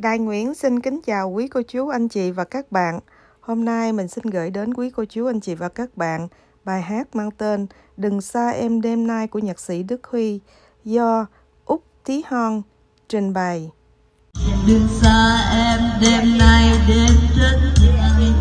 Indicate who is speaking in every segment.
Speaker 1: Đài Nguyễn xin kính chào quý cô chú, anh chị và các bạn. Hôm nay mình xin gửi đến quý cô chú, anh chị và các bạn bài hát mang tên Đừng xa em đêm nay của nhạc sĩ Đức Huy do Úc Tí Hon trình bày.
Speaker 2: Đừng xa em đêm nay đêm rất dài,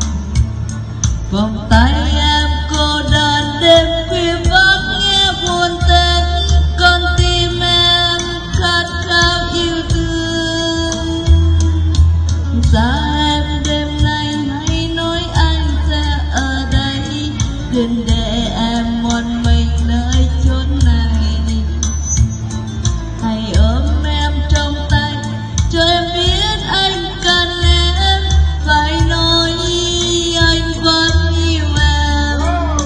Speaker 2: vòng tay em cô đơn đêm khuya vắng nghe buồn tên con tim em khát khao yêu thương. Xa em đêm nay hãy nói anh sẽ ở đây, đừng để em một mình nơi chốn này. Hãy ôm em trong tay cho em biết anh cần em, phải nói anh vẫn yêu em.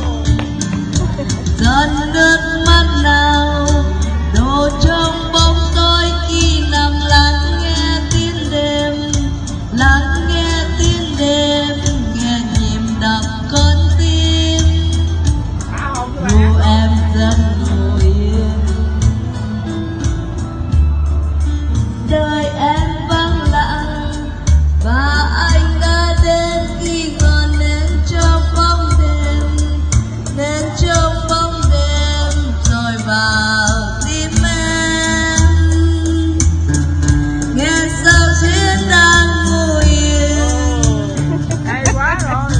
Speaker 2: Giọt nước mắt nào đổ trong bóng tối khi nằm lắng nghe tiếng đêm, lắng nghe tiếng đêm, nghe nhịp đập con tim. Ru em rất ngồi yên, đời em vắng lặng và anh đã đến khi ngọn nến trong bóng đêm, nến trong bóng đêm rồi vào tim em. Nghe sao duyên đang ngồi yên,
Speaker 1: Hay quá rồi.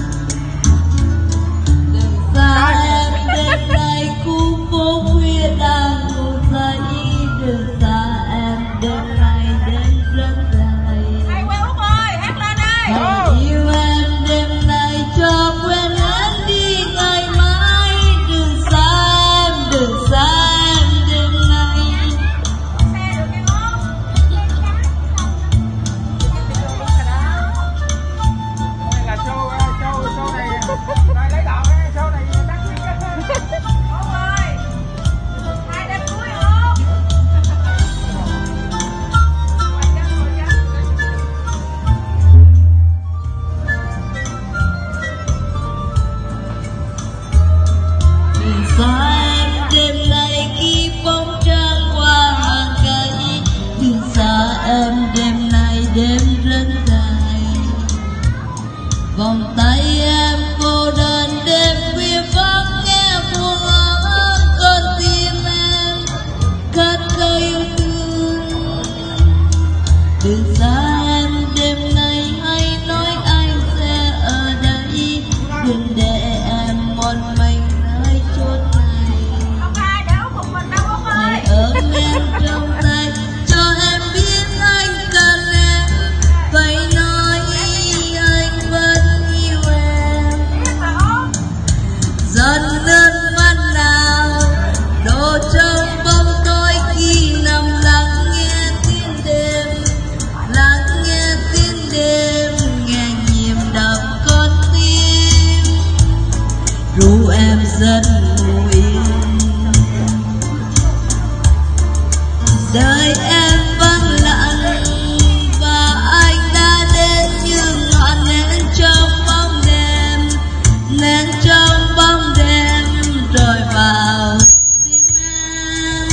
Speaker 2: đừng xa em đêm nay khu phố khuya đang ngủ dậy. Đừng xa em đêm nay đêm rất dài,
Speaker 3: Hay quá Út ơi, hát lên đây.
Speaker 2: hãy yêu em đêm nay cho quên hết đi ngày mai. Đừng xa em đêm nay.
Speaker 3: Xe được em không?
Speaker 4: Đây là show này, đây lấy đạo cái show này đắt nhất á.
Speaker 3: Út ơi, hai đêm cuối Út.
Speaker 2: Đừng xa em đêm nay khi bóng trăng qua hàng cây. Đừng xa em đêm nay đêm rất dài, vòng tay em cô đơn đêm khuya vắng nghe buồn ớn con tim em khát khao yêu thương. Đừng xa em đêm nay hãy nói anh sẽ ở đây, đừng để em một mình nơi chốn này.
Speaker 3: Không ai để Út một mình đâu Út
Speaker 2: Hãy
Speaker 3: ơi.
Speaker 2: ôm em trong tay cho em biết anh cần em, phải nói anh vẫn yêu em.
Speaker 3: Biết mà Út.
Speaker 2: Giọt nước mắt nào đổ trong bóng tối khi nằm lắng nghe tiếng đêm, lắng nghe tiếng đêm, nghe nhịp đập con tim. Ru em rất ngủ yên, đời em vắng lặng và anh đã đến như ngọn nến trong bóng đêm, nến trong bóng đêm rồi vào tim em.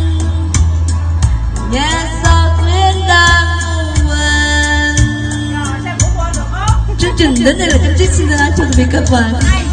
Speaker 2: Nghe sao tuyến đang quên.
Speaker 3: Rồi, xe của cô được Út.
Speaker 2: Chương trình đến đây là chấm dứt, xin thân ái chào tạm biệt các bạn.